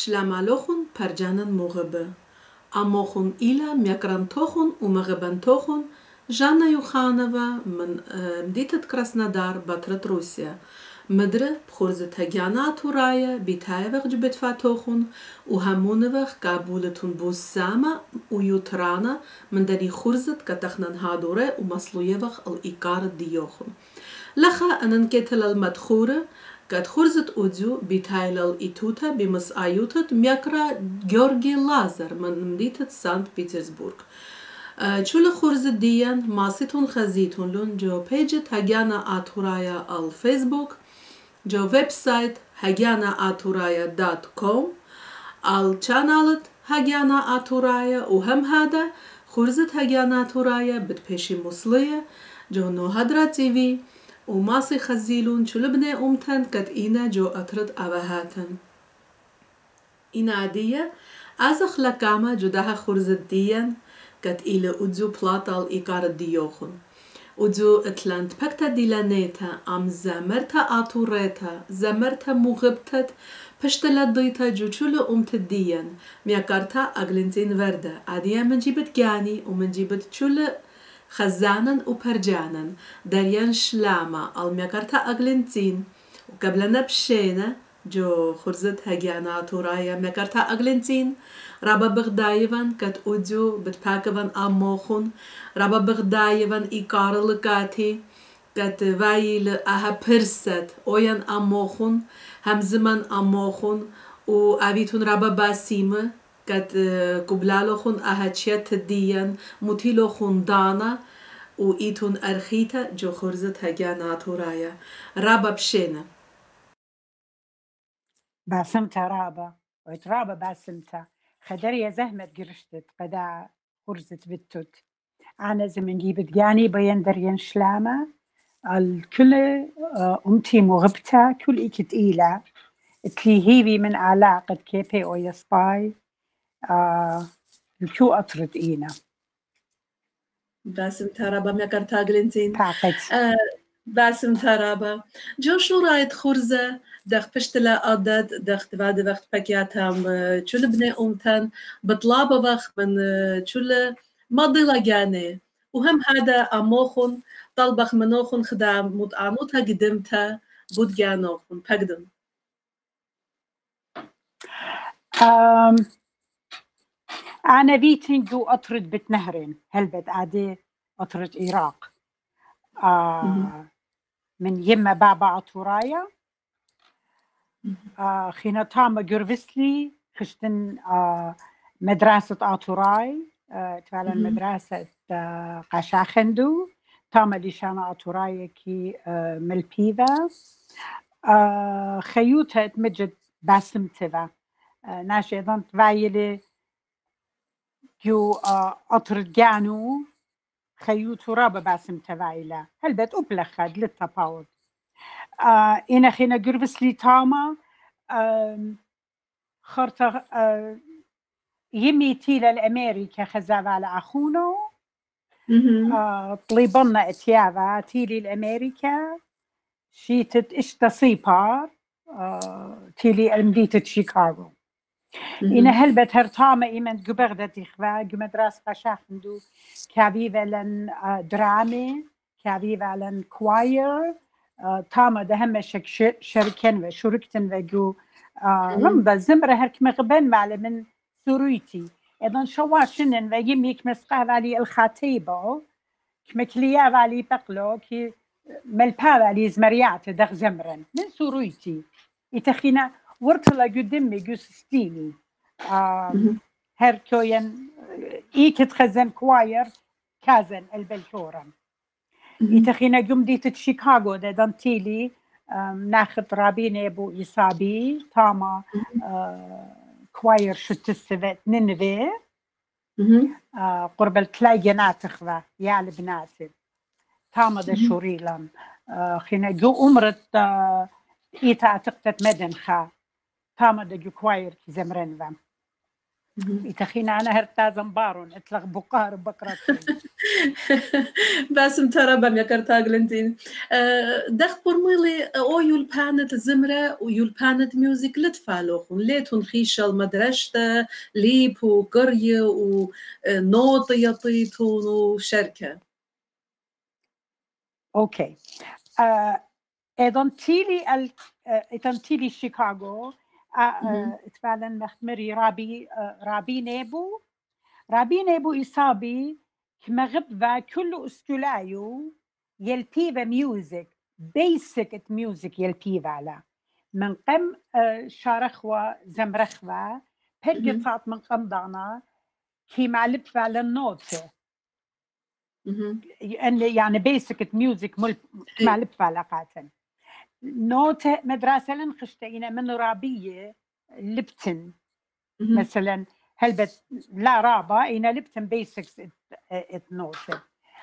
شلامالوخون پرجانن مغبه اماخون إلى ميكرانتوخون ومغبانتوخون جانا يوخانوفا من مدينة كراسنودار بطرة روسيا مدرة بخورزة هاجيانا أتورايا بيتايفغ جبت فاتوخون وهمونوخ قابولتون بوسامة ويوترانا من داري خورزة كتخنان هادورة ومصلويفغ الإيكار ديوخون لخا أننكتل المدخورة قد خورزت أودزو بيتايلل إيتوتا بمس آيوتت ميكرا جورجي لازر من مدينة سانت بيترسبورغ چول خورزت ديان ماسيتون خزيتون لون جو بيجت هاجيانا أتورايا الفيسبوك جو ويب سايت hagyanaatouraya.com الچانالت هاجيانا أتورايا وهم هذا خورزت هاجيانا أتورايا بتبشي مصلية جو نو هدرا تي في وماسي خزيلون شلبني أمتن قد إينا جو أطرد أوهاتن إينا عادية أزخ لكاما جدها خورزت ديان قد إلى أدزو بلاطال إيقار ديوخن أدزو أتلانت بكتا ديلانيتا أم زمرتا آتوريتا زمرتا مغبتت پشتلا ديتا جو چولو أمت ديان ميكارتا أغلنتين وردا عادية من جيبت جاني ومن جيبت چولو خزانا وبرجانا داريان شلاما الميكارتا أغلنتين وقبلنا بشينا جو خرزت هاجيانا أتورايا ميكارتا أغلنتين رابا بغدايفان كت أودزو بتباكفان أموخون رابا بغدايفان إيكار لقاتي كت وايل أها برست أويان أموخون همزمان أموخون و أبيتون رابا باسيمة كت قبلالوخون أها تشيت ديان متيلوخون دانا و إيتون أرخيتا جو خرزت هاجيانا أتورايا رابا بشينا باسمتا رابا ويترابا باسمتا خدريا زهمت قرشتت قدا خرزت بتوت أنا زمن جيبت جاني بين دريان شلامة الكل أمتي مغبتة كل إيكت إيلا تليهيبي من علاقة كيبي أو يسباي الكو أطرد إينا باسم ترابا ميكارتا أغلنتين تعقد باسم ترابا جو شو رايت خرزة دخ بشتلا أدد دخ تبادي وقت بكياتهم چول بني أمتن بطلابة وقت من چول مضيلا جاني وهم هذا أموخن طلبخ منوخن خدام متعنوتها قدمتها بود جانوخن بقدم أنا بيتين جو أطرد بتنهرين هلبت عادي أطرد إيراق من يما بابا أتورايا خينا تاما جرفسلي خشتن مدرسة أتوراي فعلا مدرسة قشاخندو تاما ليشانا أتورايا كي ملبيفا خيوتها تمجد باسمتها ناشي ظنت فايلي جو أطرد جانو خيوت رابا باسمتها فايلة هلبت أبلخد للتفاوض إنا خينا جربس لي تاما خرطة يمي تيلا الأمريكا خزاف على أخونو طليبنا اتيافا تيلي الأمريكا شيتت إشتا صيبار تيلي المدينة شيكاغو إنا هلبت هرتاما إيمن جبغدة إخوا جمدراس قشاخندو كابيفا لن درامي كابيفا لن كواير تاما ده هم شركن و شركتن و جو لمبا زمرة هرك مغبن معلم سرويتي إذن شواشنن و يميك مسقه والي الخطيبة كمكليا والي بقلو كي ملبا والي زمريات دغ زمرن من سرويتي يتخينا ورطلا قدمي جو ستيني هركوين إيكت خزن كواير كازن البلكورن يتخينا جمدية شيكاغو ده دانتيلي ناخد رابين ابو إصابي تاما كواير شتسفت ننفي قرب التلاقي ناتخوا يا البنات تاما ده شوريلان خينا جو أمرت إيتا أتقتت مدنخا تاما ده جو كواير كي زمرنفا يتخينا أنا هرتازم بارون اتلغ بقار بكرتي باسم ترى بم يكرت أغلنتين دخ برميلي أو يلبانت زمرة ويلبانت ميوزك لتفالوخن ليتون خيشة المدرسة ليب وقرية ونوت يطيتون وشركة. أوكي إذن تيلي شيكاغو فعلا مختمري رابي نيبو إصابي كمغبا كل أسكولايو يلبيبا ميوزك بيسك ميوزك يلبيبا على من قم شارخوا زمرخوا بهجت من قم دانا كي معلب فعلا نوتة يعني بيسك ميوزك معلب فعلا قاتل نوتة مدرسة لنخشتينا من رابية لبتن مثلا هلبت لا رابا إنا لبتن بيسكس نوتة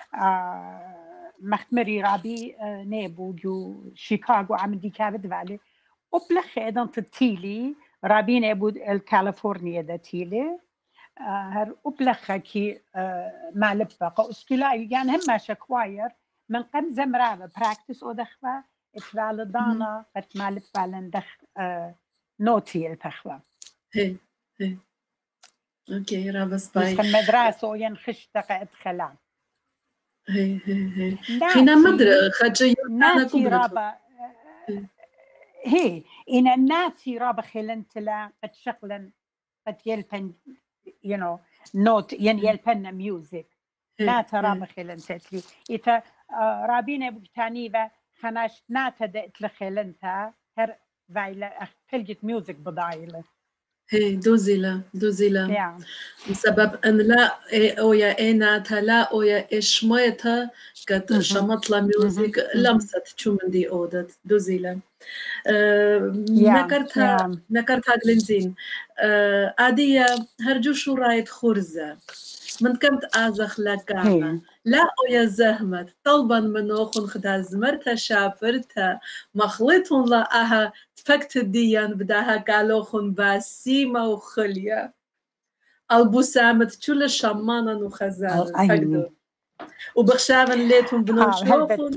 مختمري رابي نيبو جو شيكاغو عمدي كابد فالي وبلخ ايضا تتيلي رابي نيبو الكاليفورنيا دا تيلي هر وبلخ كي مالبقى اسكولا يعني هم شكواير من قم زمرابة براكتس او دخفة اتفال دانا قد مالب فعلا دخ نوتي التخفة هي اوكي رابس باي يسخن مدرسة وينخش دقا ادخلا هي خينا مدر خجي ناتي رابا هي إن الناتي رابا خلنتلا قد شغلا قد يلبن نوت يلبن ميوزك ناتا رابا خلنتلي إتا رابينا بكتانيبا خناش ناتا دقت لخلنتا هر فايلة فلجت ميوزك بضايلة هي دوزيلا بسبب أن لا أويا إينا تلا أويا إشميتا قد شمطلا ميوزك لمست شو من دي أودت دوزيلا نكرتها غلنزين عادية هرجو شو رايت خرزة من كمت آزخ لكانا لا أويا زهمت طلبا منوخن خدا زمرتا شافرتا مخلطون لا أها تفكت الديان بداها قالوخن باسيمة وخلية البسامت تشول شمانا وخزانا فقدو وبخشامن ليتهم بنوشوخن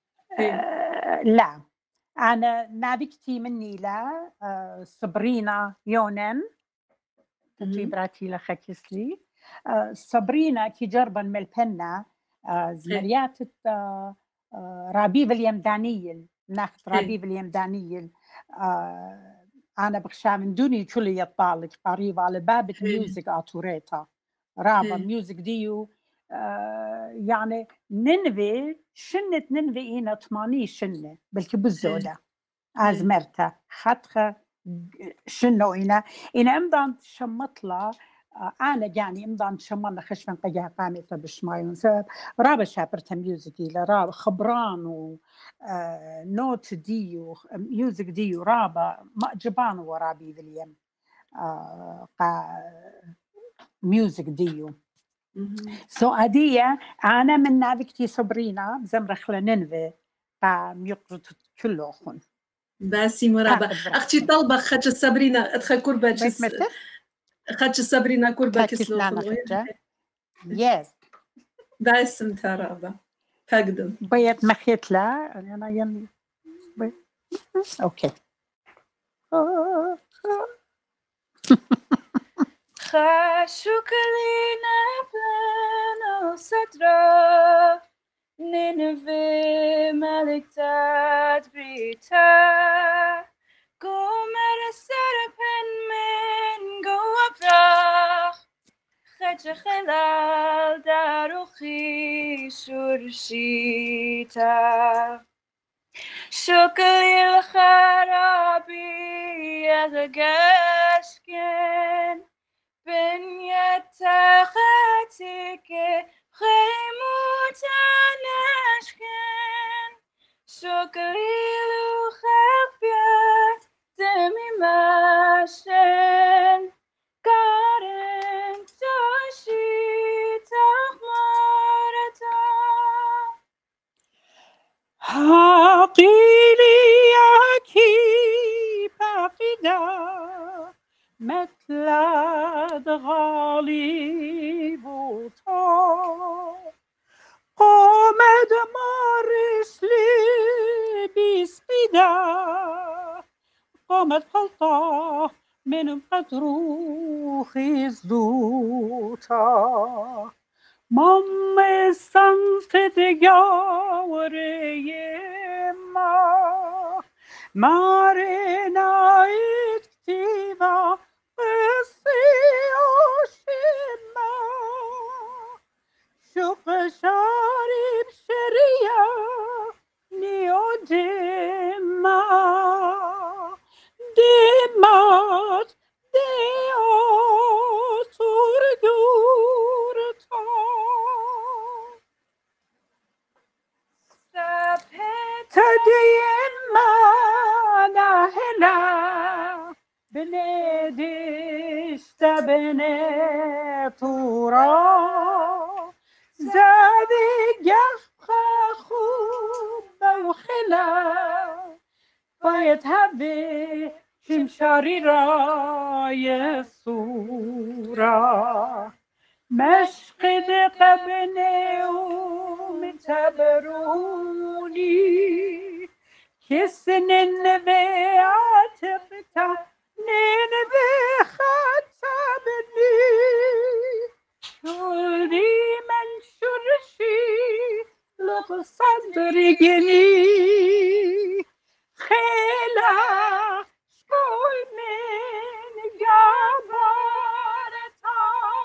لا أنا نابكتي مني لا صبرينا يونن تجيبراتي لخكسلي صبرينا كي جربا ملبنا زمريات رابي فيليام دانييل ناخذ رابي فيليام دانييل أنا بخشى من دوني تشولي يطالك قريبة على باب ميوزك أتوريتا رابا ميوزك ديو يعني ننفي شنت ننفي إينا تماني شنة بلكي بالزودة أزمرتا خطخة شنو إنا أمضان شمطلا أنا يعني أمضان شمالنا خشفن قجاه قامتا بشمايون سبب رابا شابرتا ميوزكي لرابا خبران و نوت ديو ميوزك ديو رابا مأجبان ورابي فيليام ميوزك ديو سو أدية أنا من نافكتي صبرينا بزمرخلا ننفي ميقرط كلوخن باسي مرابا أختي طلبة خدش سابرينا أدخل كربة خدش سابرينا كربة كسلوخن يس باسم ترابا تقدم بيت مخيتلا أنا يني أوكي خاشوك لينا بلنا صدرا نينوي ملك تدبريتا قمر السربن من قوة براخ خج خلال داروخي شرشيتا شكري الخرابي يغشكن بنيتا خاتك خيموتا نشكن شكري الخبيات دمي ماشن قارن توشيتا خمارتا حقيلي ياكي بافدا لد غالي بوتا قامد مارسلي بسبيدا قامت خلطة من قدروخ زدوتا مام سنت دگاوری ما مارنایت کتیبا قصی آشما شوق شارب شریا نیودما دمات دیاتور دورتا تديما نهلا بناديش تبني طورا زادي جفخة خوب وخلا فيتهبي شمشاري راي الصورة مشقد قبني ومتبروني كسن النبي عتقتا ننبي خطبني شوري من شرشي لق صدري جني خيلا شكول من جبارتا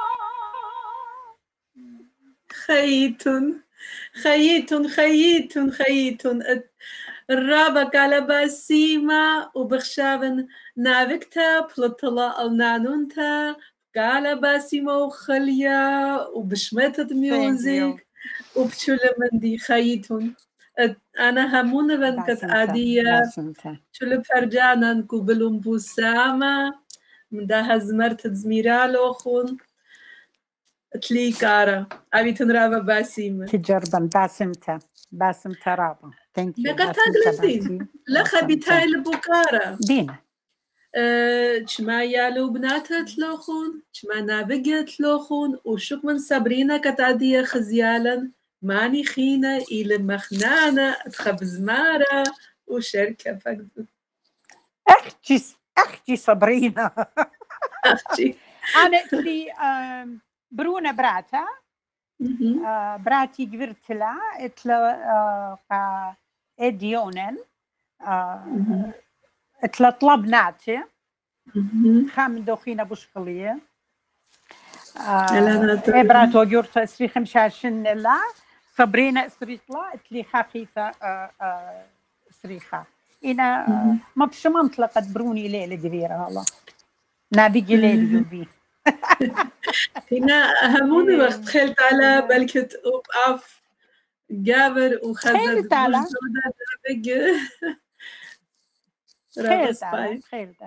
خيتون الرابق على باسيما وبخشابن نافكتا بلطلا النانونتا على باسيما وخليا وبشمتت ميوزك وبشولمندي خيتون أنا همون بنكت عادية شلو فرجانا قبلهم بوسامة من ده هزمرت زميرالو خون تلي كارا أبي تنرابا باسيمة تجربا باسمتا رابا لقد أغلنتين لخا بتاي لبوكارا دينا چما يالو بناتت لوخون چما نابقت لوخون وشوك من صبرينا كتعدية خزيالا ماني خينا إلى مخنانة أتخبز مارا وشركة فقد أختي صبرينا أختي أنا تلي برونا براتا براتي جبرتلا اتلا اديونن اتلا طلبناتي خام دوخينا بوشقلية براتو جورتا اسري خمشاشن لا صبرينا اسريطلا اتلي خفيفة اسريخا إنا ما بشمنت لقد بروني ليلة كبيرة والله نابيجي ليلة يوبي هنا هموني وقت خلت على بلكت أوف جابر وخزد بوجودة بيج رابس باي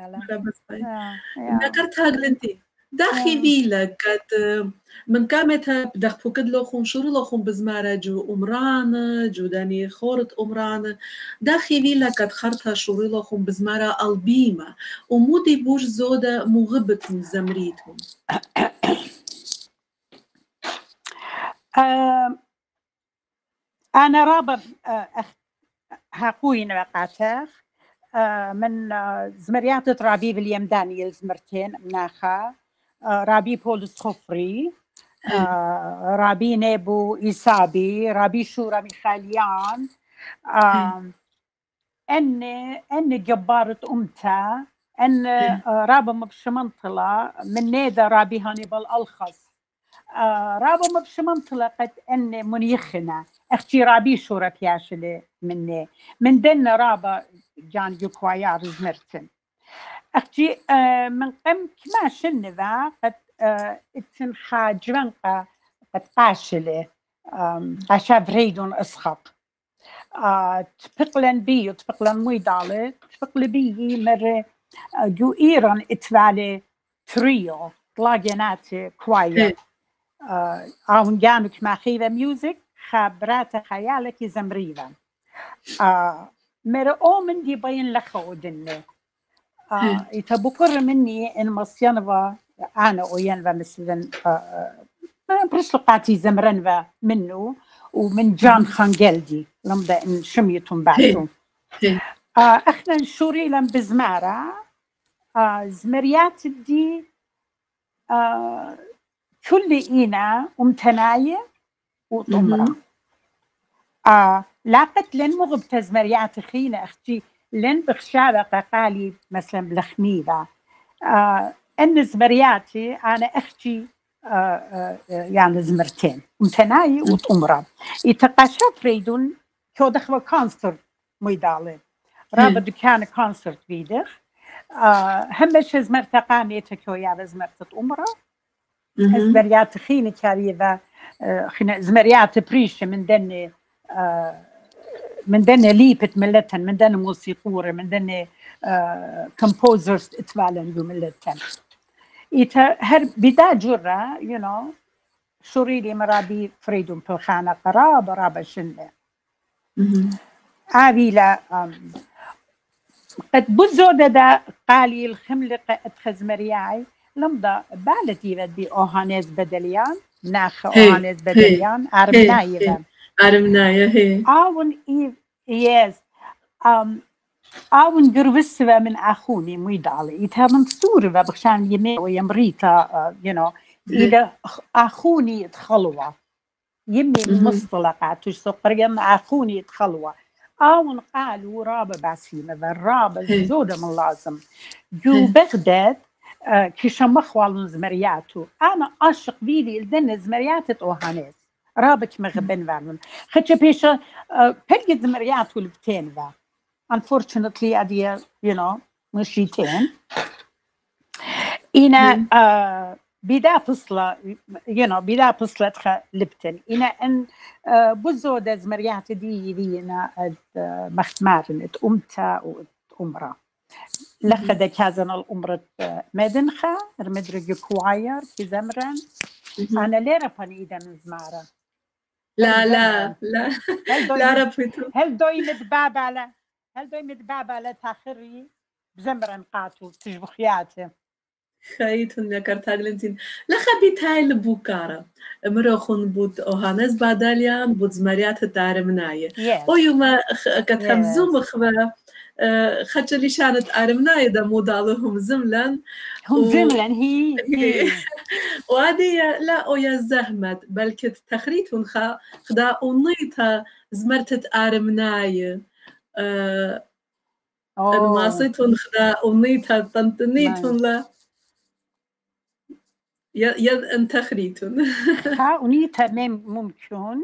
ذكرت هاجلنتي داخي فيلا كات من كامتها بدخ فوكد لوخون شورو لوخون بزمارة جو أمرانة جو داني خورت أمرانة داخي فيلا كات خرطها شورو لوخون بزمارة البيمة ومودي بوش زودة مغبتهم زمريتهم أنا رابا هاقوين وقعتها من زمريات رابي باليم دانييل زمرتين مناخا رابي بولس خفري رابي نيبو إيسابي رابي شورا ميخاليان أن جبارة أمتا أن رابا مبشمنطلة من نيدا رابي هانيبال الخص رابا مبشمنطلة قد أن منيخنا اختي رابي شورا بياشلي مني من دن رابا جان يوكوايا رزمرتن اختي من قم كما شنذا قد اتن حاجرنقا قد قاشلي قاشا فريدون اسخق تبقلن بي وتبقلن مويدالي تبقل بي مر جو ايران اتفالي تريو طلاقيناتي كوايا اون جانك ما خيذا ميوزك خبرات خيالك زمريذا مر اومن دي بين لخودني إذا بقر مني إن مصيانفا أنا وينفا مثلا برسلقاتي زمرنفا منه ومن جان خانجلدي لمدا إن شميتهم بعثوا إحنا نشوري لم بزمارة زمريات دي كل إينا ومتناية وطمرة لاقت لن مغبت زمريات خينا أختي لن بخشارة قالي مثلا بلخميرة أن زمرياتي أنا أختي يعني زمرتين متناي وطمرة يتقاشا فريدون كو دخل كونسرت ميدالي رابط كان كونسرت بيدخ همش زمرت قانيتك كو يا زمرت طمرة زمريات خيني كاريفا خينا زمريات بريش من دني ليبت ملتن من دني موسيقورة من دني كومبوزرز اتفالن ملتن إذا هر بدا جرة شوريلي مرابي فريدون بالخانة قرابة شنة عابيلا قد بزو دا قالي الخملقة اتخز مرياي لمضى بالتي بدي أوهانيز بدليان ناخ أوهانيز بدليان عربنايا هي آون يس آون قربسوا من أخوني ميدالي يتهمن صورة بخشان يمي ويمريتا إذا أخوني يتخلوا يمي المصطلقات سقريا أخوني يتخلوا آون قالوا رابا باسيمة الرابا زودة من لازم جو بغداد كشمخ والنزمرياتو أنا أشق بيلي الدن زمريات أوهانيس رابك مغبن فعلا خدش بيشا بلقي زمرياتو البتين ذا unfortunately أدي مشيتين إنا بدا فصلة بدا فصلة لبتن إنا أن بزو دا زمريات دي إنا مختمارن أمتا وأمرا لخدا كازن الأمرة مدنخة المدرج كواير في زمرن أنا ليرة فنيدا نزمارة لا هل دوي متبابة تاخري بزمرن قاتو تجبخياته خيتون يا كارتاغلنتين لخبيت هاي البوكارة مروخون بود أوهانز باداليان بود زمريات التعرمناية ويوم كتهمزوم خبا خجلي شانت أرمناية دا مودالهم زملن هم زملن هي وهذه لا ويا زهمت بلكي تخريتون خدا أونيتا زمرتت أرمناية الماسيتون خدا أونيتا تنتنيتون لا يا أنت خريتون أونيتا ممكن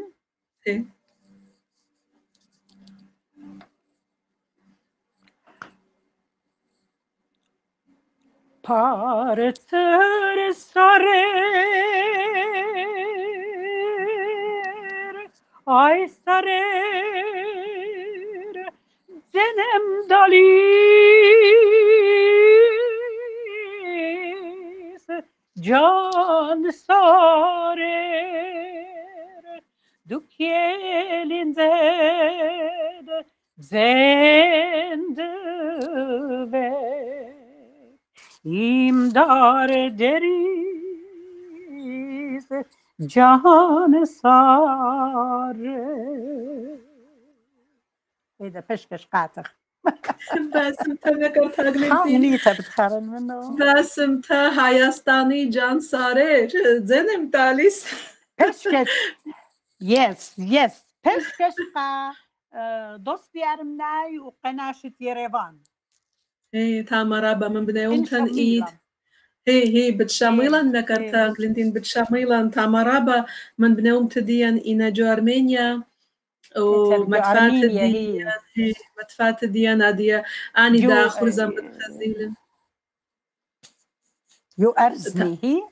Parter sarer, ay sarer, zenem dalis, can sarer, dukjelin zende İmdar deriz can sarı. إذا فشكش قاتخ باسم تذكر تاغلنتين خاونيتا بتخارن منه باسم تا هايستاني جان ساري زنم تاليس فشكش يس فشكش قا دوستي أرمناي وقناشة يريفان هي تامرابا من بدايوم تنقيد هي بتشاميلا نكر تاغلنتين بتشاميلا تامرابا من بدايوم تديان إنا جو أرمينيا ومتفات ديان هي متفات ديان هذه أني دا خرزة متخزيلة يو أرزني هي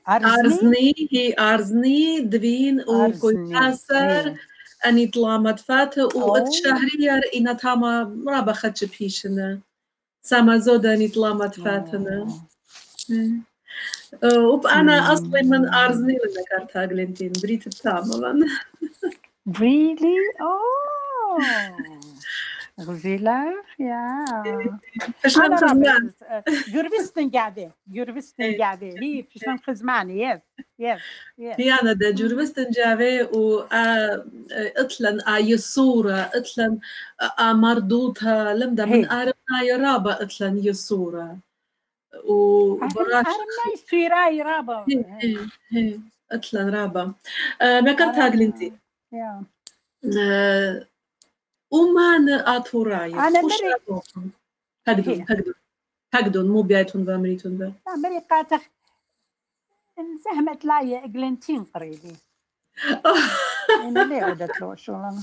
أرزني دوين وكويتاسر أني طلامت فات واتشهرير إنا تاما رابا خدش بيشنا سما زودا أني طلامت فاتنا وأنا أصلي من أرزني لنا كارتاغلنتين بريت التاما Really? غزيلة يا فشلم أنا خزمان رابط جوربستن قاعدة هي فشلم خزماني يس هيانا دا جوربستن جاوي و اطلن يسورة اطلن مردوتها لمدا من آرمنا يرابا اطلن يسورة وبراش أرمنا يسويراي رابا هي اطلن رابا ما كانت هاجلنتي ومان آتورايا أنا خوش مري رابوكم هقدون مو بيايتون بامريتون با مري قاتخ زهمت لاي اجلنتين قريبي انا ليه عدت له شغلنا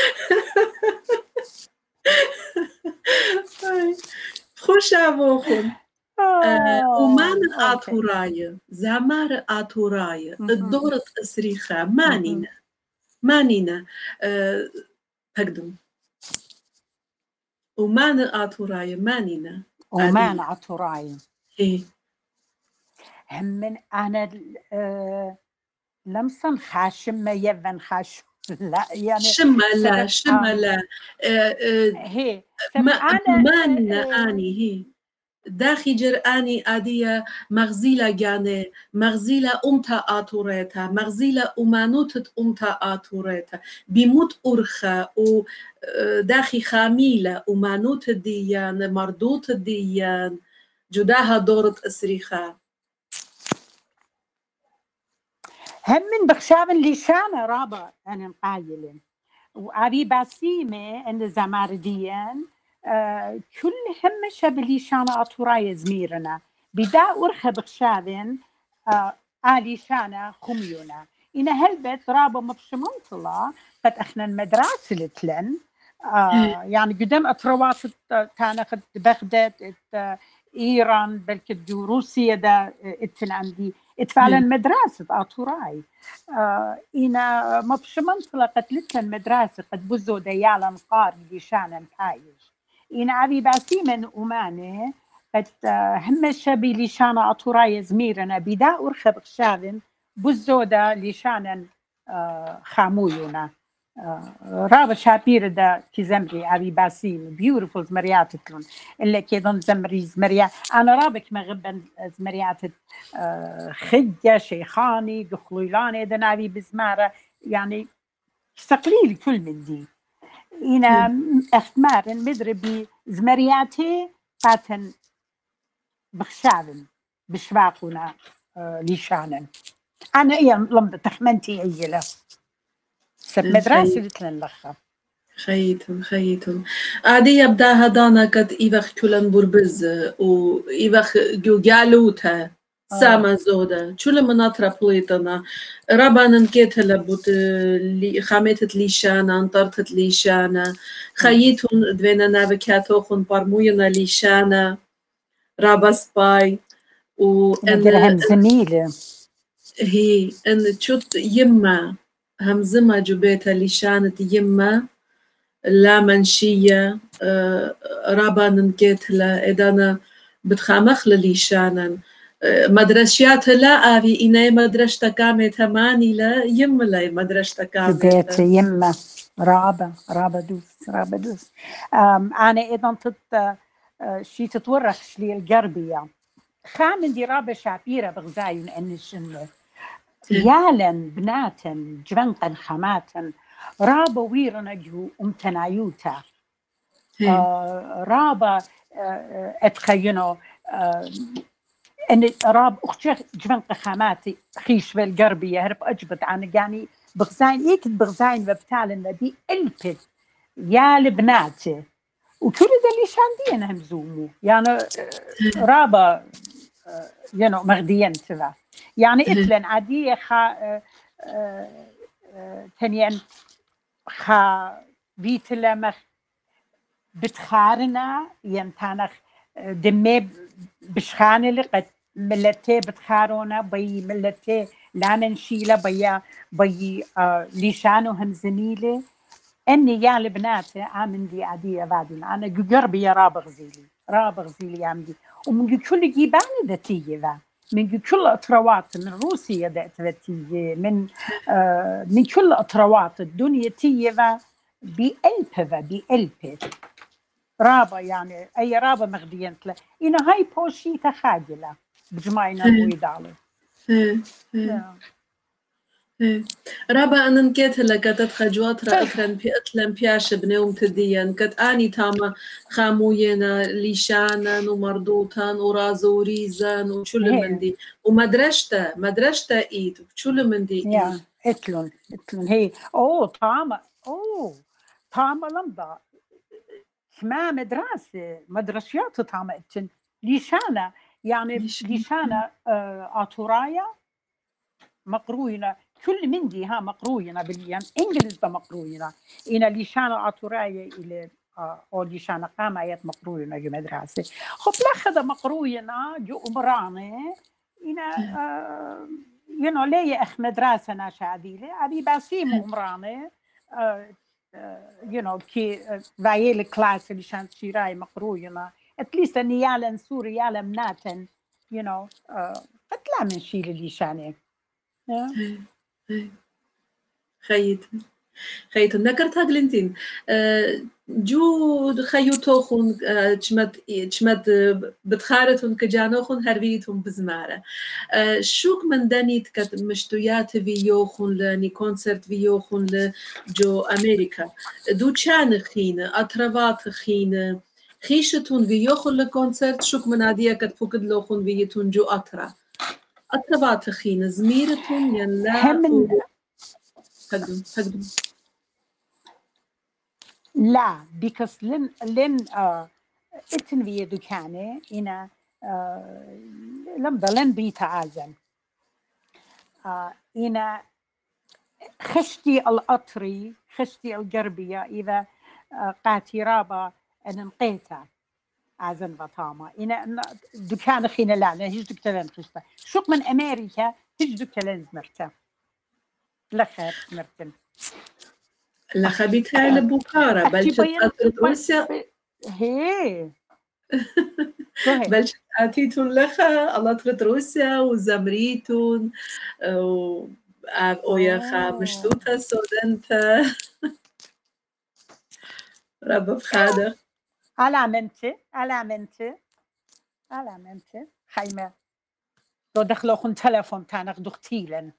خوش رابوكم ومان آتورايا زمار آتورايا الدورة أسريخة مانينا هقدون ومان آتورايا مانينا ومان عطوراي إيه هم من أنا لمسن خاشم يفن خاش لا يعني شملة هي ما أنا أني هي داخي جر أني أدية مغزيلة جاني مغزيلة أمتا آتوريتا مغزيلة أمانوتت أمتا آتوريتا بيموت أرخة و داخي خاميلة أمانوت ديان مردوت ديان جداها دورة أسريخة هم من بخشابن ليشانة رابع أنا مقايلين وأبي باسيمة أن زمارديان كل هم شبليشانة أطوراي زميرنا بدا أرخى بخشابن آليشانة خميونا إن هلبت رابع مبشمنطلة قد أخنا المدرسة لتلن يعني قدام أطروات تانخد بغداد إيران بلكي روسيا دا اتن عندي اتفعلا مدرسة أطوراي إنا مبشمنطلة قتلتها المدرسة قد بزو ديالا نقار لشانا نكايش إنا أبي باسيمن أماني قد هم الشبي لشانا أطوراي زميرنا بدا أرخب خشابن بزو دا لشانا خامويونا رابع شابير دا كزمري أبي باسيم بيوتيفول زمرياتتلون إلا كيدون زمريات أنا رابك مغبن زمريات خجة شيخاني قخليلاني دا نبي بزمارة يعني استقليل كل من دي إنا أختمارن مدربي زمرياتي قاتن بخشابن بشواقنا ليشانن أنا إيا لمدة تخمنتي أيلا سب مدرسة لتلن لخا خيتم عادي يبدا هدانا قد إيبخ كلن بربز و إيبخ جالوتا ساما زودا شو مناطرة بليطنا ربانا نكيتها بوت خامتت ليشانا انطرتت ليشانا خيتون دوينا نابكاتوخن برموينا ليشانا رابا سباي وإن زميلة هي إن تشوت يما همزمة جبيتها لشانة يما لا منشية رابا ننكيتلا إدانا بتخامخ لشانا مدرسيات لا أبي إناي مدرسة كامت هماني لا يما لا مدرسة كامت بيت يما رابا دوس أنا إذا شي تتورخش لي القربية خامن دي رابا شعبيرة بغزايون أنشنه يالن بناتن جوانقن خاماتن رابا ويرنا جو امتنايوتا رابا اتخينو ان راب اختي جوانق خاماتي خيش بالقربية هرب اجبت عن يعني بغزاين ايك بغزاين وبتالن دي البت يا البناتي وكل ده اللي شاندين همزومو يعني رابا ينو مغديين تبع يعني اتلن عادية تنين بيتلمخ بتخارنا ينتانخ دمي بشخانة لقد ملتي بتخارونا بي ملتي لانا نشيلة بي ليشانو هم زميلة اني يا البنات عامن دي عادية بعدين انا قربي يا رابغ زيلي عمدي ومن كل جيبان ذاتية ذا من كل أطروات من روسيا ذاتية من كل أطروات الدنيا تية ذا بألبة رابا يعني أي رابا مغدينت له إنا هاي بوشي تخاجلة بجمعنا الويدالي رابا أنا نكيت هلا كتت خجوات رأكرن بيأتلن بياش بنوم تدين كت آني تاما خاموينا ليشانا ومردوطا ورازو وريزان وشل من دي ومدرشتا إيد وشل من دي إيد اتلون هي طعمة لمضة ما مدرسيات طعمة اتن ليشانا يعني ليشانا أطورايا مقروينة كل من دي ها مقروينة باليوم إنجليز مقروينة إن ليشانا أطورايا إلى أو ليشانا قاميات مقروينة جو مدرسة خب لخذ مقروينة جو أمرانة إنا ليه أخ مدرسة ناش عديلة أبي باسيم أمرانة كي فايل كلاس اللي شان شيراي مقروينة اتليست أني يعلم سوري يعلم ناتن قتلا من شيل اللي شانه خيتن نكرت هاجلنتين جو خيوتوخون تشمد بتخارتون كجانوخون هربيتهم بزمارة شوك من دانيت كت مشتويات فيوخون لني كونسرت فيوخون لجو أمريكا دو تشان خينة أطربات خينة خيشتون فيوخون لكونسرت شوك من عادية كت فوكد لوخون فيتون جو أطربات خينة زميرتون يلا هقدم لا بيكس لن اتن في دكانة إنا لن بيتعازم إنا خشتي القطري خشتي القربية إذا قاتي رابا أن نقيتها عزن بطامة إنا دكان خينا لا هيج دكتلن خشتا شوك من أمريكا هيج دكتلن زمرتا لخير مرتن لخبيتها لبوخارة بلشت روسيا هي بلشت آتيتون لخا الله ترد روسيا وزمريتون ويا مشتوتا سودنتا ربا بخادة علامنتي خيمة دو دخلوا خن تلفون تانق دختيلن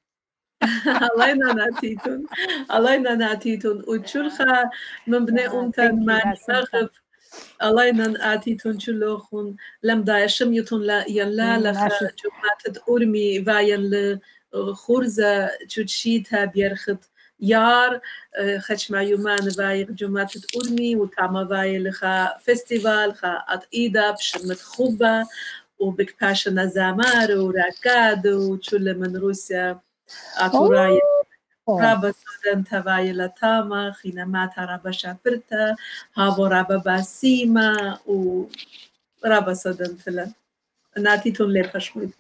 الله ناتيتون وتشلخا من بني أمتن ماني مغف الله آتيتون شلوخون لم دايشم يتون لا يلا لخا جمعت أرمي فاين لخورزة تشيتها بيرخت يار خش مع يومان فايق جمعت أرمي وتعمى فاي لخا فيستيفال خا أطيدة بشمت خوبة وبك باشا زامار وراكاد وشل من روسيا أتورايا رابا سودان تواي لتاما خينما رابا شابرتا هابو رابا باسيما ورابا سودان تلا ناتيتون لبشميت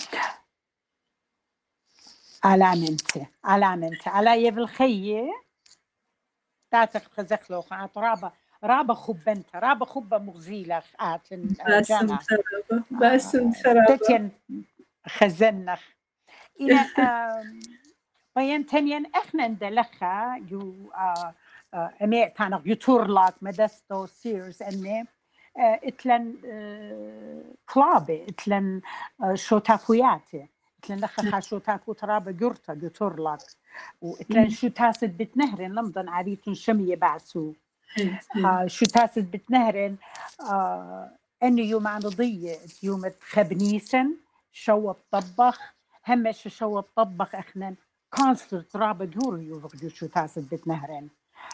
علامنتي على يب الخية تاتك خزخلو خاط رابا خبة مغزيلة آتن جانا باسم ترابا تتين خزنخ إلى بيان تنين إحنا ندلخها جو أمي تانغ يطورلاك مدستو سيرز أني إتلن كلابي إتلن شوتافوياتي إتلن لخا شوتافو ترابا جورتا يطورلاك وإتلن شوتاسد بتنهرن لمضن عريتون شمية بعسو شوتاسد بتنهرن أني يوم عن ضية يوم تخبنيسن شو بطبخ همش شو بطبخ اخنا كونسرت رابا دور يوفق شو تاسد بتنهرن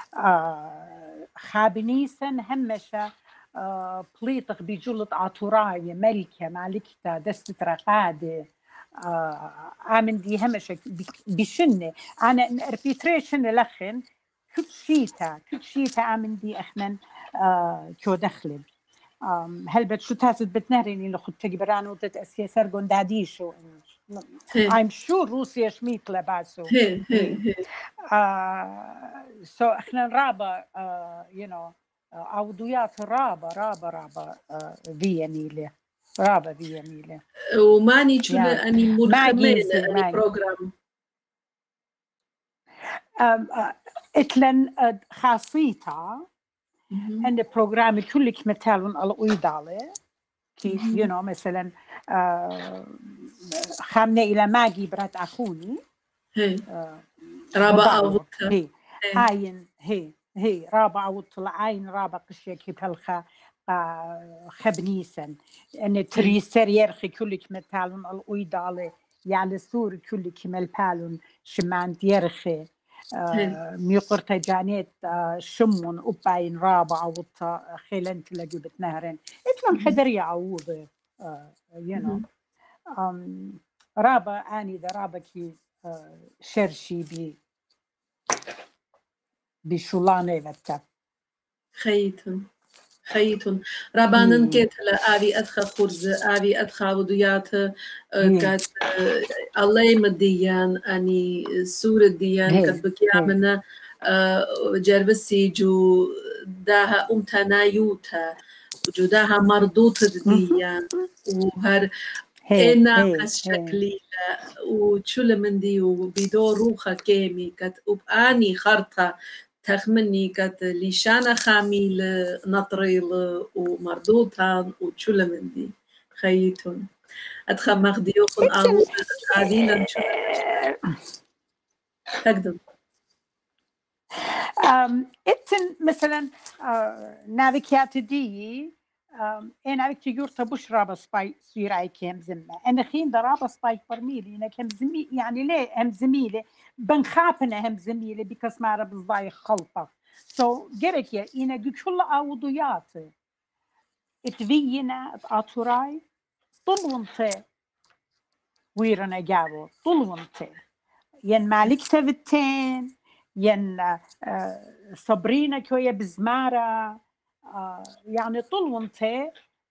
خابنيسن همش بليطق بجلط عطوراية ملكة مالكتا دست رقادة عامن دي همش بشنة أنا اربيتريشن لخن كل شيتا عامن دي اخنا كو دخلن هل شو تاسد بتنهرين اللي خد تجبران وتت أسيسر قنداديشو I'm sure روسيا شميت لباسو so إحنا رابا عوديات رابا فينيلة رابا فينيلة وماني شو أني ملخمة أني بروجرام إتلن خاصيتها هن برنامج كلك مثال على ويدالة كيف مثلا خامنة إلى ماجي برات أخوني رابع أو هي رابع وطلع عين رابع قشية كبلخة خبنيسا أن تريسر يرخي كلك مثال على ويدالة يعني سور كلك ملبالون شمان يرخي ميقرت جانيت شمون أباين رابع وطا خيلن تلاقي بتنهرن إتمن خدر يعوض رابع آني ذا رابع كي شرشي بشولاني بتا خيتون رابانن كتلا آبي أدخل خرز آبي أدخل وديات قد الله مديان أني سورة ديان قد بكيامنا جربسي جو داها أمتنايوتا وجوداها مردوطة ديان وهر إنا قس شكلي وشل من دي وبيدور روخة كيمي قد أباني خرطة تخمني قد ليشانا خاميل نطريل ومردوطان وشل من دي خيتون أدخل مخديوخن أعود عادينا نشوف تقدم إتن مثلا نافيكيات دي أنا بكتي جورتا بوش رابا سباي سيراي كم زمة أنا خين دا رابا سباي فرميلي أنا كم زمي يعني ليه هم زميلي بنخافنا هم زميلي بكس ما رب صباي خلطة جرك يا أنا كل عوضيات اتفينا أطوراي طلونتي ويرنا جابو طلونتي ين مالك تفتين ين صبرينا كوية بزمارة يعني طلونتي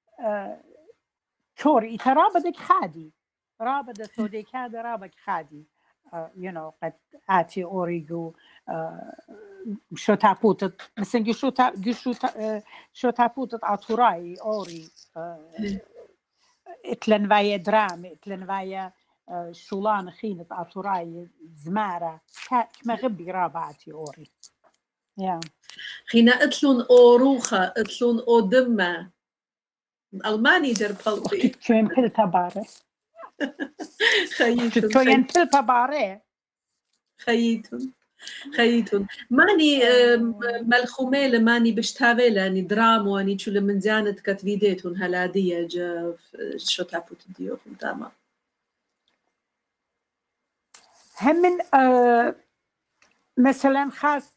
كوري ترابدك خادي رابد سوديك هذا رابك خادي قد آتي أوريجو شو تابوتت مثلا شو تابوتت أطوراي أوري اتلن فايا درام اتلن فايا شولان خينة أطوراي زمارة كما غبي رابعتي أوري خينا اتلون أوروخة اتلون أودمة ألماني در بلبي كوين بلتا باري خيتون ماني ملخوميلة ماني بشتاويلة اني درامو اني شو لمن زانت كتفيديتون هلادية جا شو تابوت ديوخن تاما همن مثلا خاص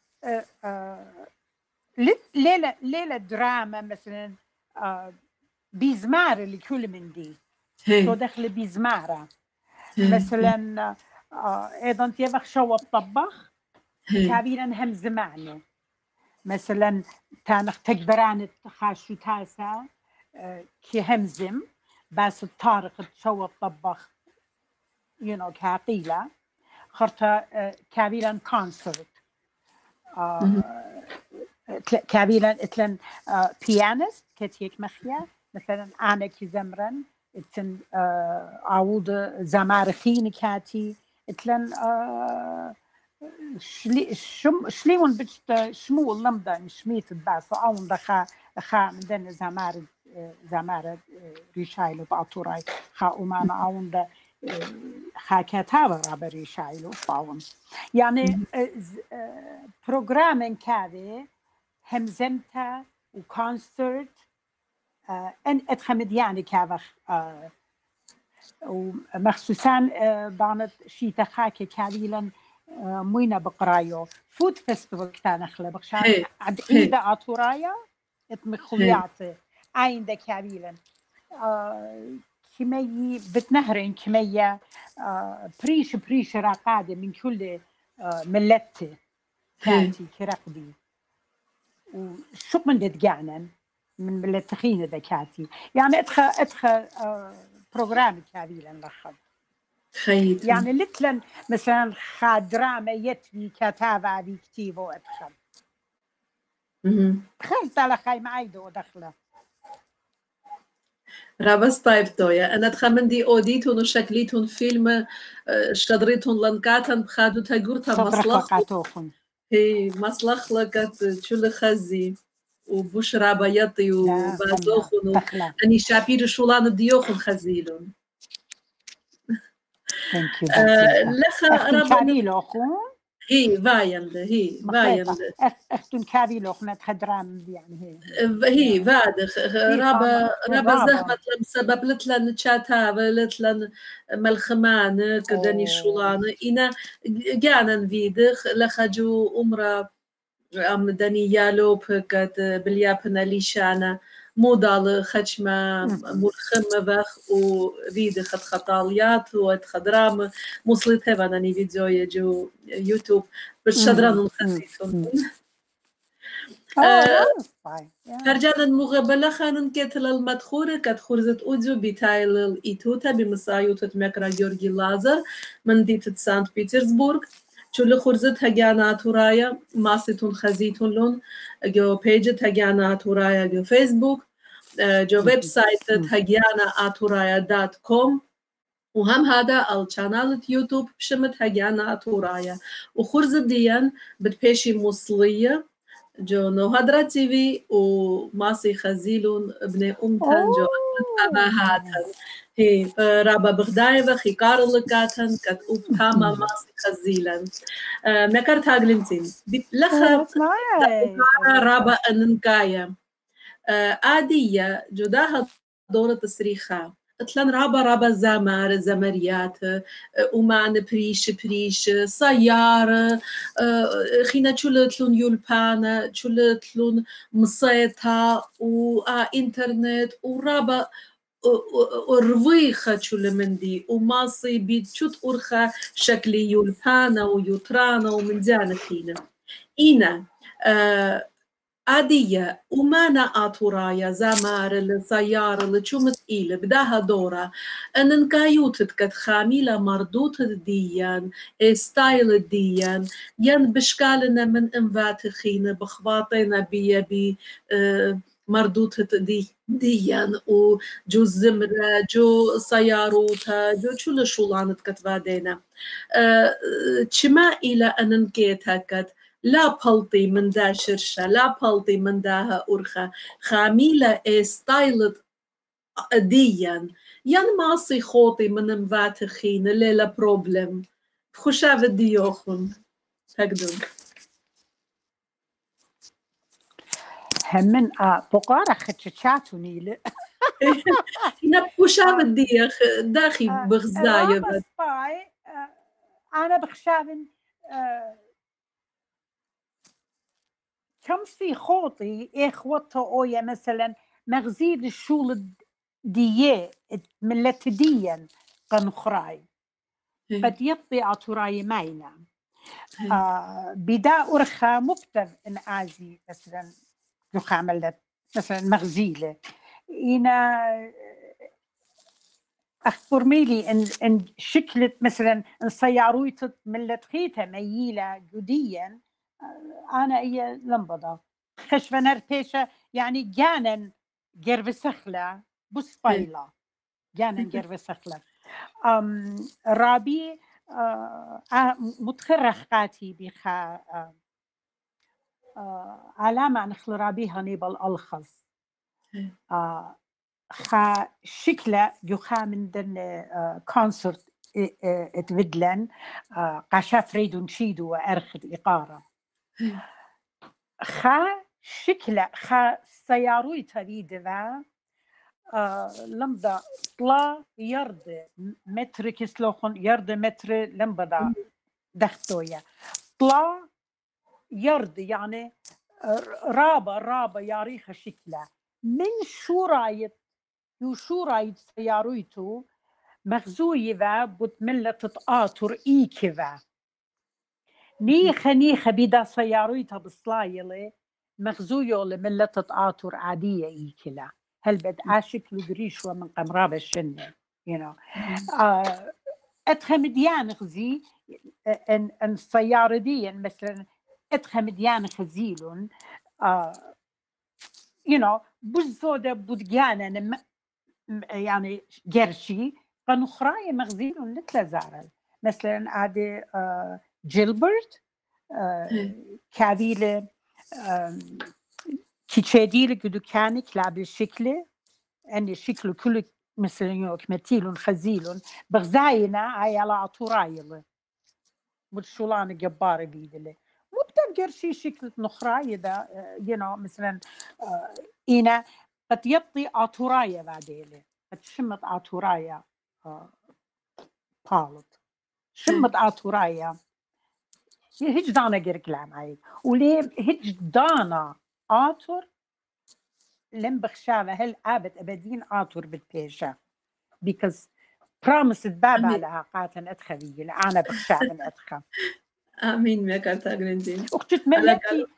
ليلة دراما مثلا بيزمار اللي كل من دي شو دخل بيزمارة مثلا ايضا تيبخ شو الطبخ كابيرا هم زمانه مثلا تانخ تكبران خاشو تاسا كي همزم بس الطارق شو الطبخ كعقيلة خرطة كابيرا كونسرت كابيلا اتلن بيانست كتيك مخيا مثلا انا كي زمرن اتن عوض زمارخين كاتي اتلن شليون بجت شمو لمدا شميت الباس اون خا من زمار ريشايلو باطوراي خا ومانا اون دا خا كتابة رابا ريشايلو باون يعني برنامج كذا همزمتا وكونسرت ان اتخمد يعني كذا ومخصوصا بانت شي تخاكي كابيلا موينة بقرايو فود فيستيفال كان اخلا بخشان عد عيدة أطورايا اتمخلياتي عين دا كابيلا كمية بتنهرين كمية بريش راقادة من كل ملتي كاتي كرقدي وشو من دتقعنا من ملتخين ذكاتي يعني ادخل برنامج كابيلا نلخد خيط يعني لتلن مثلا خادرامة يتبي كتابة بيكتيبو ادخل دخلت على خاي معايدو دخله رابس طيب تويا أنا تخمندي أوديتون وشكليتون فيلم شدريتون لنكاتن بخادو تاقورتا مصلخ هي مصلخ لقت شو خزي وبشرى بيضي وبازوخن أني شابير شولان ديوخن خزيلون ثانك يو لخا ربنا هي فايند هي فايند اختن كابيلوخ ما تخدرام يعني هي فادخ رابا زهمت لم سبب لتلن تشاتا لتلن ملخمان كدني شولان إنا جانا فيدخ لخجو أمرا أم دني يالوب كد باليابنا ليشانا مودال خشمة مرخمة بخ وفيدي خد خطاليات وخدرام مصلت هباناني فيديو يجو يوتيوب بالشدران الخسيتون هرجانا المغبلة خانن كتل المدخورة كت خرزت أوديو بتايل الإيتوتا بمسايوتة مكرا جورجي لازر من ديتة سانت بيترسبورغ شو خرزت هجانا أتورايا ماسيتون خزيتون لون جو بيجت هجانا أتورايا جو فيسبوك جو ويب سايت hagyanaatouraya.com وهم هذا القناة يوتيوب بشمت هجانا أتورايا وخرزت ديان بتبيشي موصلية جو نوهدرا تي في وماسي خزيلون ابن أمتن جو أباهاتن هي رابا بغدايبة خيكار لكاتن كت أبتاما ماسي خزيلن مكرت هاجلنتين لخا رابا أننكايا آدية جداها دورة تصريخا اتلن رابا زمريات ومان بريش سيارة خينا تشلتلون يولبانا تشلتلون مصيتا وإنترنت ورابا ورفيخة تشل مندي وماصي بيتشوت أرخا شكلي يولبانا ويوترانا ومن زانا خينا إينا عادية ومانا أتورايا زمار السيارة اللي شمت إيل بداها دورة أن نكايوتت كت خاميلة مردوت ديان ستايل ديان ين بشكالنا من انفاتخين بخباطينا بي مردوت ديان وجو زمرة جو سياروتا جو شول شولانت كتبادينا تشما إلى أن نكيتها كت لا بلطي من دا شرشة لا بلطي من داها أرخة خاميلة ستايل ديان ين ماسي خوطي من مفاتخين ليلة بروبلم خشاف الديوخن هكذا همن بقارة خدشاتوني ل هنا خشاف الديوخ داخي بغزاية أنا بخشافن كم في خوطي إخوته أويا مثلا مغزيل الشول دية ملت ديا قنخراي قد يطبي أتوراي ماينا بدا أرخى مفتر إن آزي مثلا يخاملت مثلا مغزيلة إنا أخبر ميلي إن شكلت مثلا إن سيارويتت ملت خيتها ميلة جديا أنا إيا لمبضة خشفة نرتيشة يعني جانا جرب سخلة بس بايلة جانا جرب سخلة رابي متخرخ قاتي بخا علامة نخل رابي هنيبال الخص خا شكلة يخا من دن كونسرت اتفدلن قاشا فريدون شيدو وأرخد إقارة خا شكلة خا سياروي تريد ذا لمضة طلا يرد متر كسلوخن يرد متر لمبدا دختويا طلا يرد يعني رابا ياريخ شكلة من شو رايت سيارويتو مغزوي ذا بتملة تتآطر إيكذا نيخة بدا سيارويتها بصلايلة مغزويو لملة تتآطر عادية إيكلا هل بد عاشق لدريش ومن قمراب الشنة أدخم ديان غزي أن السيارة دي مثلا أدخم ديان خزيلون بزودة بديانا يعني جرشي قنخراي مغزيلون لتلازارل مثلا عادي جيلبرت كابيلة تشادي لك دكانك لعب الشكل أني شكله كله مثل يوك متيل خزيل بغزاينا على عطورايله بالشولان جبار بيدله مو بتقدر شيء شكل نخراي ده مثلا إنا قد يطي عطورايا بعديله قد شمت عطورايا بالط شمت عطورايا هج دانا جرك لعماي وليه هج دانا عطر لم بخشاله هل آبت أبدين عطر بالبيشة because promised بابا لها قاتن أدخلي أنا بخشابن أدخل آمين ميكارتا أغلنتين أختت ملتي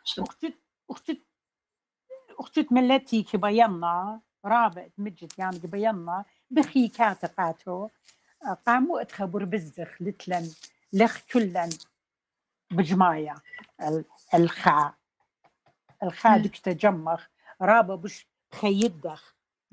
أختت ملتي كبينا رابط مجد يعني كبينا بخي كاتقاتو قاموا أتخبر بالزخ لتلن لخ كلن بجماية الخاء دك تجمخ رابا بش خيدخ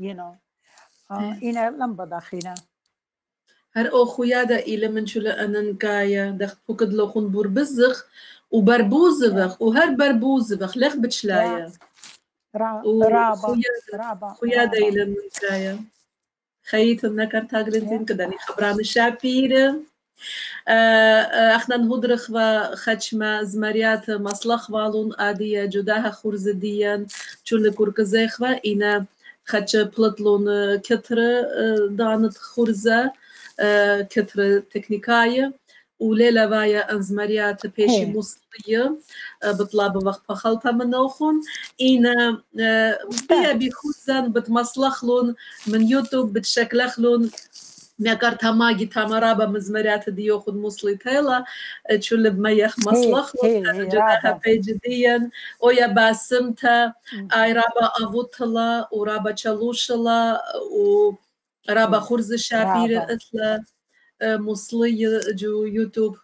إنا لم بدخينا هر أو خويادا إلى من شو لأننكايا دخت فقد لوخون بربزخ وبربوزبخ وهر بربوزبخ لخ بتشلايا رابا خويادا إلى منكايا خيت النكر تاغلنتين كداني خبران الشابير اخنا نهدرخ وخشما زمريات مصلخ والون آدية جداها خورزديا چول كوركزيخ وإنا خش بلطلون كتر دانت خورزة كتر تكنيكاية وليلة وايا أنزمريات بيشي مصرية بطلاب وقت بخلطة منوخون إنا بيا بيخوزن بتمصلخلون من يوتيوب بتشكلخلون ميقارتا ماجي تامرابا مزمريات ديوخد مصلي تيلا تشول بميخ مصلخلون جداها بيجديا ويا باسمتا اي رابا افوتلا ورابا تشالوشلا ورابا خرز الشابير اتلا مصلي جو يوتيوب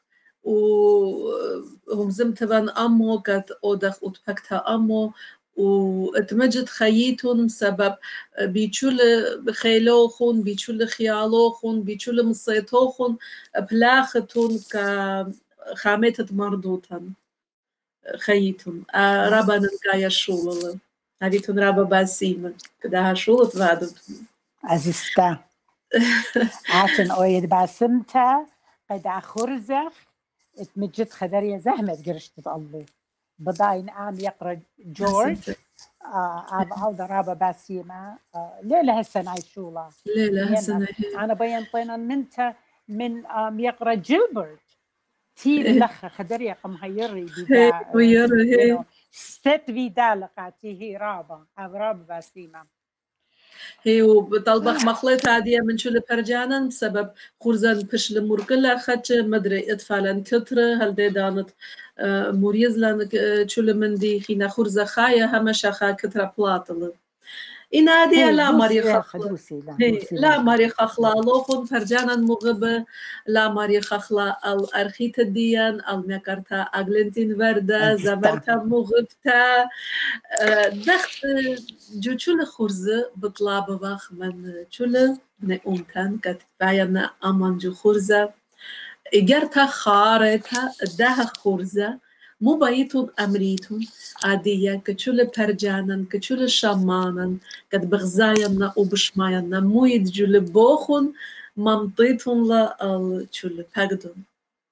وهم زمتبان أمو قد أودخ وتبكتها أمو واتمجد خييتون سبب بيشول بخيلوخون بيشول خيالوخون بيشول مصيتوخون بلاختون كخامتة مردوتن خييتون رابا نلقايا الشولة هذيتون رابا باسيمن كداها شولة بعدتون عزيزتا عشان أويد باسمتا قد خرزخ اتمجد خدرية زهمة قرشت الله بضاين عام يقرأ جورج عبد رابا باسيمة ليلة هالسنة عيشولا ليلة هالسنة أنا بينطينا منتا من يقرأ جيلبرت تيل لخ خدرية قمهيري بدا ست فيدا لقاتي هي رابا باسيمة هي وبطلبخ مخلط عادية من شو لبرجانا بسبب خرزان بش لمركلة خدش مدري اطفالا كترة هل دي دانت مريزلا شو لمندي خينا خرزة خايا همشا خا كترة بلاطل إن هذه لا ماري خخلا لا ماري خخلا لوخون فرجانا مغبة لا ماري خخلا الأرخيت الديان المكرتا أغلنتين وردا زمرتا مغبتا دخت جو چول خورزه بطلاب واخ من چول نئومتن كت باينا أمان جو خورزه إجرتا خارتا ده خورزه مو بايتون أمريتون عادية كتشول برجانن كتشول شمانن قد بغزاينا وبشماينا مو يدجول بوخون ممطيتون لا تشول بقدون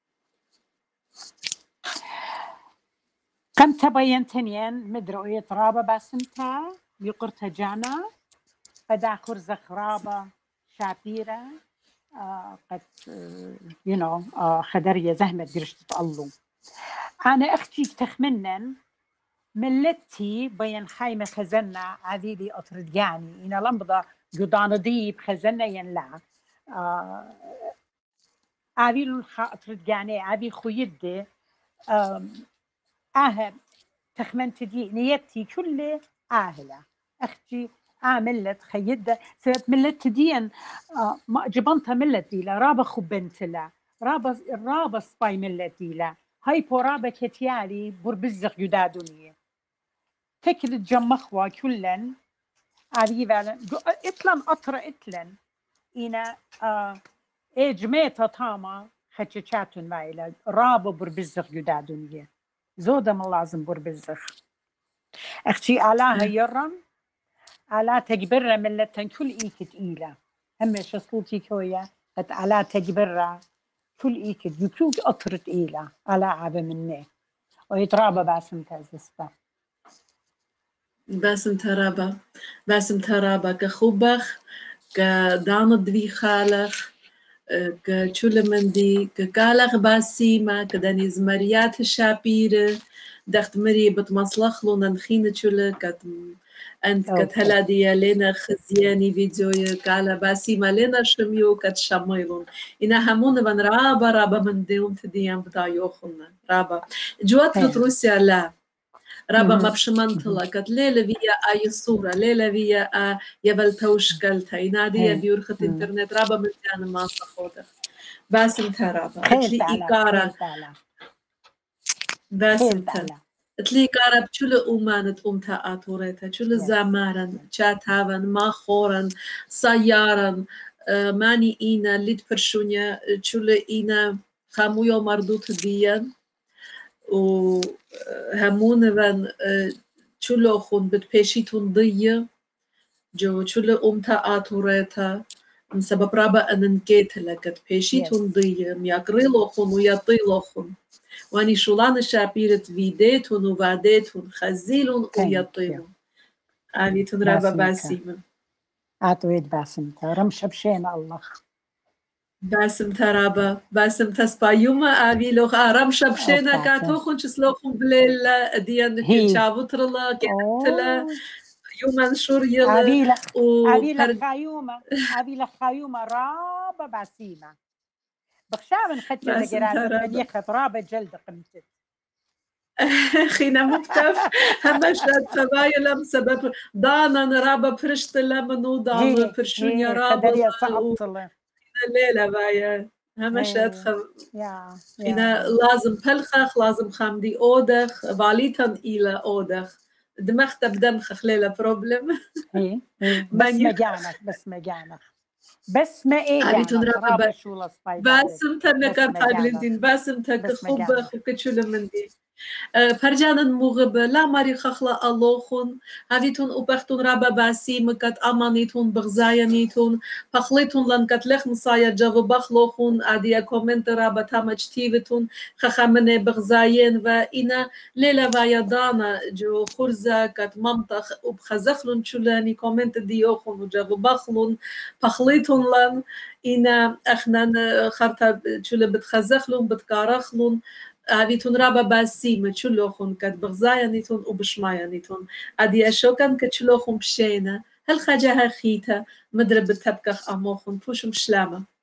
كم تبين تنين مدرؤية رابا باسمتا يقرتها جانا قد خرزة خرابة شابيرة قد خدرية زهمة درشت الله أنا أختي تخمنن ملتي بين خايمة خزنة عذيلي أطردقاني إنا لمبضة قدان ضيب خزنة ينلا عذيل الخا أطردقاني عذيل خويدي تخمنت دي نيتي كله آهلة أختي ملت خيدة سبب ملت ديا ما جبنتها ملت ديلا رابا خبنتلا رابا سباي ملت ديلا هاي رابا كتيالي بربزق يدادوني فكر تجمخوا كلن عادي فعلا اتلن أطرا اتلن إنا جميتا تاما خدشاتون مايلا رابا بربزق يدادوني زودا ما لازم بربزخ اختي آلاها يرم آلا تجبرة ملتن كل إيك تقيلة هم شصوتي كويا قد آلا تجبرة كل إيك يكوك أطر تقيلة آلا عابة مني ويترابى باسم تازسبا باسم ترابا كخوبخ كداند دوي خالخ كچولمندي ككالخ باسيما كدانيز مريات الشابير دخت مري بتمصلخ لو ننخين چول أنت كتهلا دي لنا خزياني فيديو كالا باسيما لنا شميو كتشميلون إنا همون بن رابا من ديوم تديان بدا يوخنا رابا جوات روسيا لا رابا ما بشمنطلة كت ليلة فيا أي صورة ليلة فيا يبل توشكلتها ينادي بيورخة إنترنت رابا من كان ما صخوته باسم ترابا أتلي إيكارا باسم تن أتلي إيكارا بشول أمانت أمتا آتوريتا شول زمارن شاتهاون ما خورن سيارن ماني إينا ليد برشونيا شول إينا خامويو مردوت ديان و همون ون چلو خون بد پیشیتون دیه جو چلو امتا آتوريتا سبب رابا اننكيت لكت پیشیتون دیه میاقريلو خون ويطيلو خون واني شولان شابيرت فيديتون وواديتون خزيلون ويطيلون آميتون رابا باسيمن آتويد باسم رمش بشين الله باسم ترابا باسم تسبايوما آبي لوخ آرام شبشينا كاتو خونش سلوخون بليل ديان كيتشابوترلا كاتلا يوما شور يلا أبي لك خيومة رابا باسيمة بخشامن خدشة لقرازة من يخط رابا جلد قمتت خينا مكتف همشت خبايلم سبب دانا رابا فرشت لمنو دانا فرشونيا رابا الليلة بايا همشت إنا لازم بلخخ لازم خامدي أودخ باليتن إلى أودخ دمخت بدمخ خليلة بروبلم بس ما إيه باسم تنك أغلنتين باسم تك خبخ وكتشول مندي فرجانن مغب لا ماري خخلا اللوخون هاويتون وبختون رابا باسيم كت أمانيتون بغزايانيتون بخليتون لن كت لخ مصايا جاو بخلوخون أديا كومنت رابا تامج تيفتون خخامنة بغزاين وإنا ليلة ويدانا جو خرزة كت منطخ وبخزخلون شلاني كومنت ديوخون وجاو بخلون بخليتون لن إنا أخنا خرطة شلة بتخزخلون بتكارخلون هاويتون رابا باسيمة شلوخون كت بغزايانيتون وبشمايانيتون أدي أشوكن كت شلوخون بشينا هل خجاها خيتا مدرب تبكخ أموخون فوشم شلامة